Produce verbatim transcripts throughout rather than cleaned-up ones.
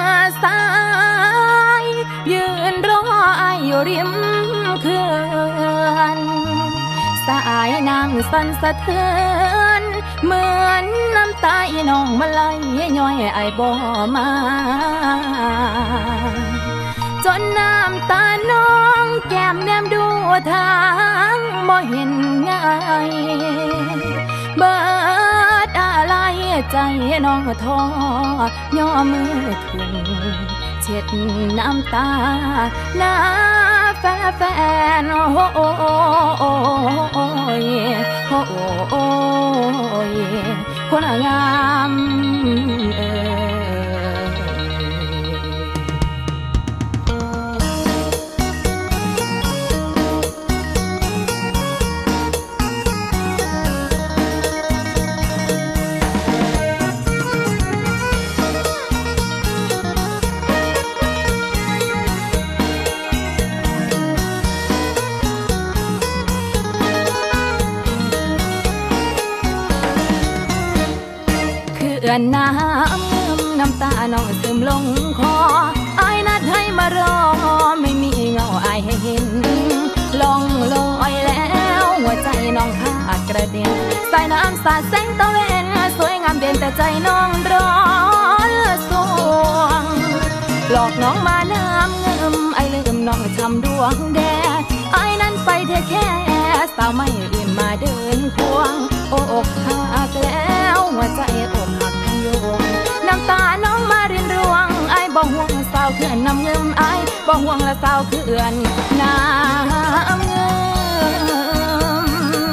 สายยืนรออายอยู่ริมเขื่อนสายน้ำสั่นสะเทือนเหมือนน้ำตาอีน้องมาไหลย้อยอายบ่มาจนน้ำตาน้องแก้มแนมดูทางบ่เห็นง่ายเบิดอะไรใจน้องท้อย่อมือขึ้นเช็ดน้ำตาหน้าแฟนแฟนโอ้โอ้โอ้ยโอ้โอ้ยคนงามเอ่ยเอื้อนน้ำเงิมน้ำตาน้องซึมลงคออายนัดให้มารอไม่มีเงาอายให้เห็นลองลอยแล้วหัวใจน้องขาดกระเด็นสายน้ำสาดแสงตะเวนสวยงามเด่นแต่ใจน้องร้อนสวงหลอกน้องมาน้ำเงิมไอ้ลืมน้องช้ำดวงแดดไอ้นั้นไปเทแค่สาวไม่อื่นมาเดินควงอกหักแล้วหัวใจอกหักทั้งโยงน้ำตาน้องมารินรวงไอ้บ่ห่วงสาวเขื่อนน้ำเงิมไอ้บ่ห่วงละสาวเขื่อนน้ำเงิม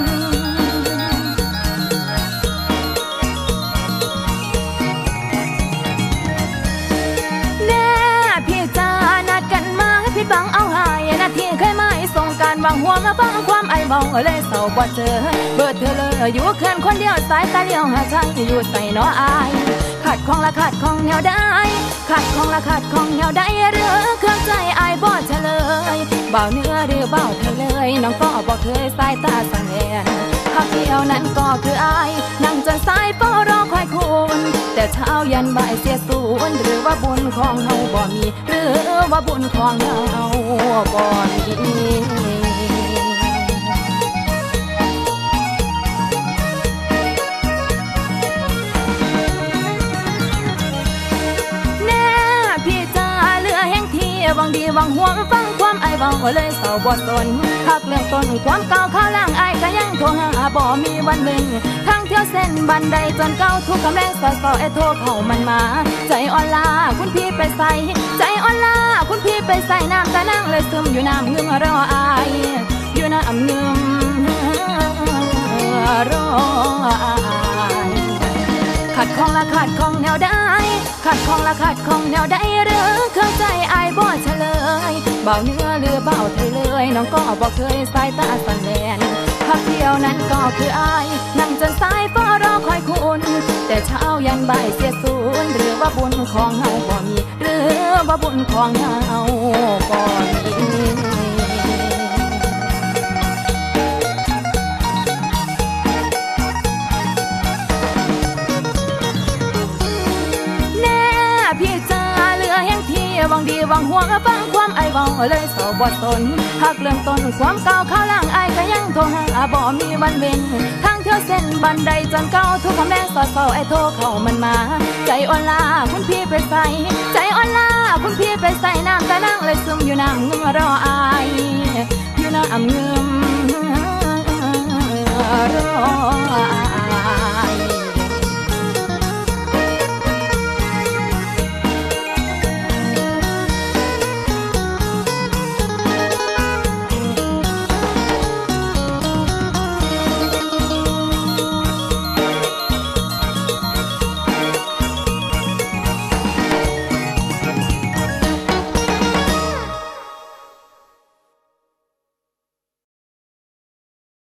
แน่พี่จ้านัดกันมาพี่บังเอาหายนาทีเคยไม่ส่งการวางหัวมาฟังความไอ้เบาเลยเศร้าบ่เจอเบิดเธอเลยอยู่เขื่อนคนเดียวสายตาเลี้ยวหาชายอยู่ใส่น้ออายขาดของละขาดของแนวได้ขาดของละขาดของแนวได้หรือเครื่องใจอายบ่เฉลยเบาเนื้อหรือเบาเธอเลยน้องก็บอกเคยสายตาสั่นแอนหักเดียวนั้นก็คืออายนั่งจนสายเฝ้ารอคอยคุณแต่เช้ายันบ่ายเสียสูญหรือว่าบุญของเฮาบ่มีหรือว่าบุญของเฮาบ่มีหวังดีหวังห่วงฟังความไอ้เบาเลยเศร้าบ่สนหักเรื่องต้นความเก่าข้าวล่างไอ้ก็ยังโทรหาบ่มีวันเว้นทางเที่ยวเส้นบันไดจนเก่าทุกคำแรงสอสอไอ้โทรเข้ามันมาใจอ่อนลาคุณพี่ไปใส่ใจอ่อนลาคุณพี่ไปใส่น้ำตานั่งเลยซึมอยู่น้ำเงือรออายอยู่น้ำเงือรออายขัดของละขัดของแนวได้ขัดของละขัดของแนวได้หรือเครื่องใจอายบ่เฉลยเบาเนื้อหรือเบาไทยเลยน้องก็บอกเคยสายตาสั่นแลนพักเที่ยวนั้นก็คืออายนั่งจนสายเฝ้ารอคอยคุณแต่เช้ายันบ่ายเสียสูญหรือว่าบุญของเฮาบ่มีหรือว่าบุญของเฮาบ่มีพี่จ้าเหลือแห่งที่หวังดีหวังห่วงฟังความไอ้เบาเลยเศร้าบ่สนหักเรื่องต้นความเก่าข้าวล่างไอ้ก็ยังโทรหาบ่มีวันเว้นทางเที่ยวเส้นบันไดจนเก่าทุกคำแรงสอดเศร้าไอ้โทรเข้ามันมาใจอ่อนลาคุณพี่ไปใส่ใจอ่อนลา